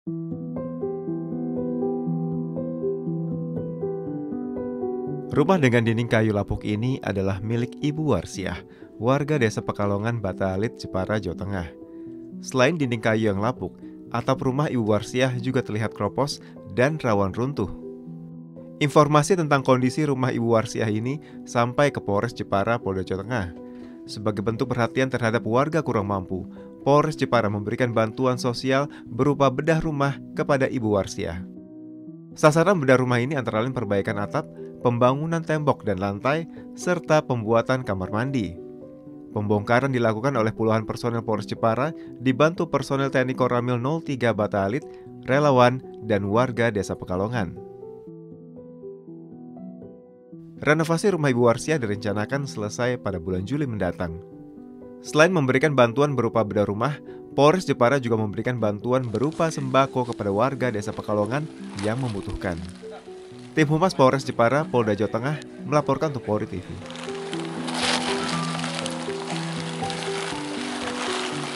Rumah dengan dinding kayu lapuk ini adalah milik Ibu Warsiah, warga desa Pekalongan, Batalit, Jepara, Jawa Tengah. Selain dinding kayu yang lapuk, atap rumah Ibu Warsiah juga terlihat kropos dan rawan runtuh. Informasi tentang kondisi rumah Ibu Warsiah ini sampai ke Polres Jepara, Polda Jawa Tengah. Sebagai bentuk perhatian terhadap warga kurang mampu, Polres Jepara memberikan bantuan sosial berupa bedah rumah kepada Ibu Warsiah. Sasaran bedah rumah ini antara lain perbaikan atap, pembangunan tembok dan lantai, serta pembuatan kamar mandi. Pembongkaran dilakukan oleh puluhan personel Polres Jepara, dibantu personel TNI Koramil 03 Batalit, relawan, dan warga desa Pekalongan. Renovasi rumah Ibu Warsiah direncanakan selesai pada bulan Juli mendatang. Selain memberikan bantuan berupa bedah rumah, Polres Jepara juga memberikan bantuan berupa sembako kepada warga desa Pekalongan yang membutuhkan. Tim Humas Polres Jepara, Polda Jawa Tengah melaporkan untuk Polri TV.